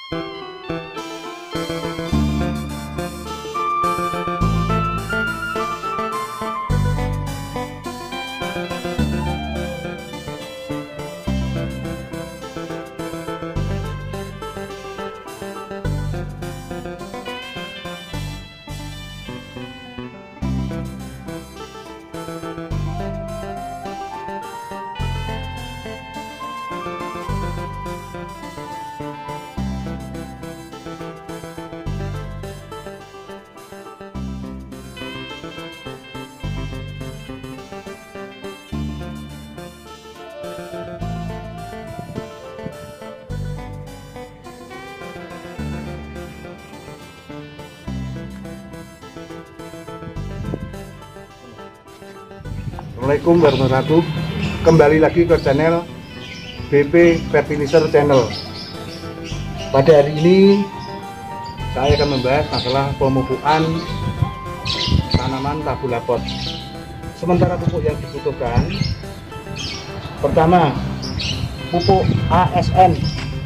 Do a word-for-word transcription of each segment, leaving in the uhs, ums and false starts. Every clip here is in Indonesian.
Assalamualaikum warahmatullahi wabarakatuh. Kembali lagi ke channel B P Fertilizer Channel. Pada hari ini saya akan membahas masalah pemupukan tanaman tabula pot. Sementara pupuk yang dibutuhkan, pertama pupuk A S N,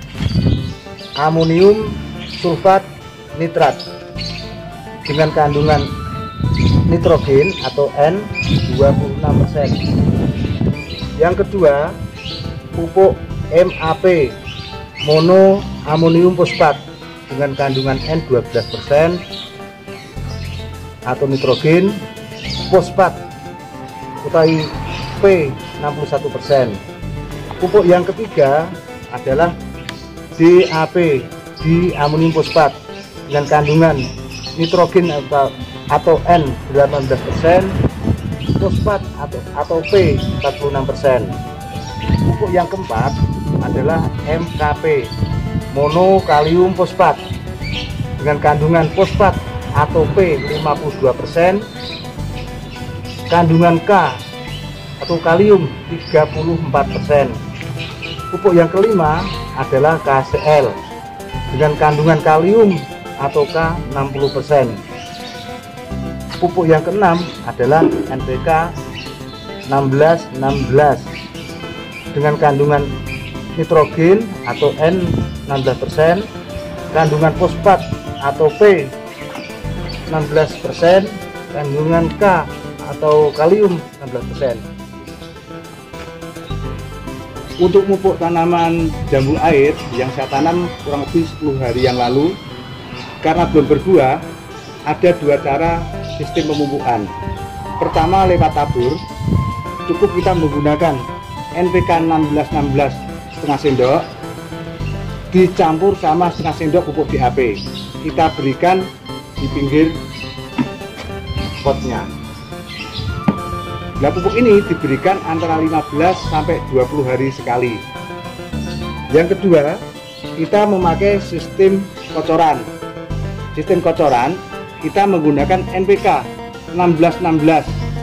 amonium sulfat nitrat, dengan kandungan nitrogen atau N dua puluh enam persen. Yang kedua, pupuk M A P, mono amonium fosfat, dengan kandungan N dua belas persen atau nitrogen, fosfat utai P enam puluh satu persen. Pupuk yang ketiga adalah D A P, di amonium fosfat, dengan kandungan nitrogen atau atau N delapan belas persen, fosfat atau atau P empat puluh enam persen. Pupuk yang keempat adalah M K P, mono kalium fosfat, dengan kandungan fosfat atau P lima puluh dua persen, kandungan K atau kalium tiga puluh empat persen. Pupuk yang kelima adalah K C L, dengan kandungan kalium atau K enam puluh persen. Pupuk yang keenam adalah N P K enam belas enam belas, dengan kandungan nitrogen atau N enam belas persen, kandungan fosfat atau P enam belas persen, kandungan K atau kalium enam belas persen. Untuk pupuk tanaman jambu air yang saya tanam kurang lebih sepuluh hari yang lalu, karena belum berbuah, ada dua cara sistem pemupukan. Pertama lewat tabur, cukup kita menggunakan N P K enam belas enam belas setengah sendok dicampur sama setengah sendok pupuk D A P, kita berikan di pinggir potnya. Nah, pupuk ini diberikan antara lima belas sampai dua puluh hari sekali. Yang kedua, kita memakai sistem kocoran. Sistem kocoran kita menggunakan N P K enam belas enam belas.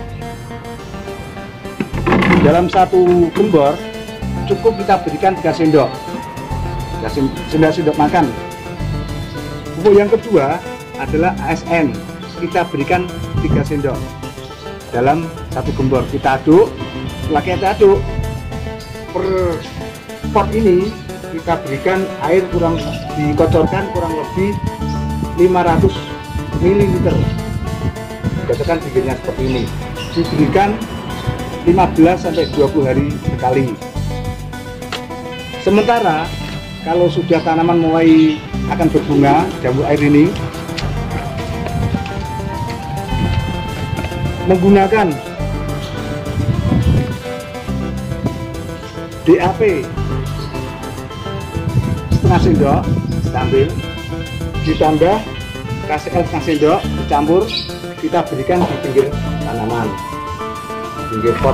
Dalam satu gembor cukup kita berikan tiga sendok, tiga sendok makan. Pupuk yang kedua adalah A S N, kita berikan tiga sendok dalam satu gembor. Kita aduk, setelah kita aduk, per pot ini kita berikan air kurang dikocorkan kurang lebih lima ratus mililiter. Berdasarkan bikinnya seperti ini, diberikan lima belas sampai dua puluh hari sekali. Sementara kalau sudah tanaman mulai akan berbunga jambu air ini, menggunakan D A P setengah sendok diambil, ditambah K C L setengah sendok dicampur, kita berikan di pinggir tanaman, pinggir pot.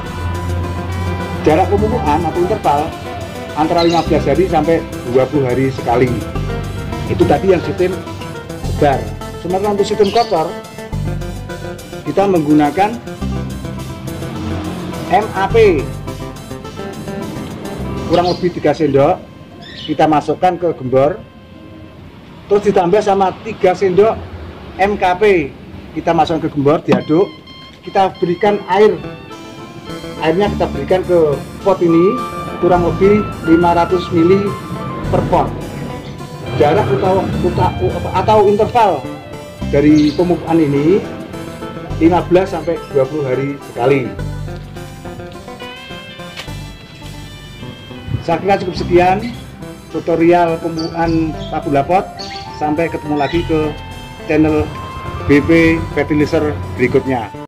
Jarak pemupukan atau interval antara lima belas hari sampai dua puluh hari sekali. Itu tadi yang sistem sebar. Sementara untuk sistem kotor, kita menggunakan M A P kurang lebih tiga sendok, kita masukkan ke gembor, terus ditambah sama tiga sendok M K P, kita masukkan ke gembor, diaduk, kita berikan air, airnya kita berikan ke pot ini kurang lebih lima ratus mililiter per pot. jarak atau, atau interval dari pemupukan ini lima belas sampai dua puluh hari sekali. Saya kira cukup sekian tutorial pemupukan tabulapot. Sampai ketemu lagi ke channel B P Fertilizer berikutnya.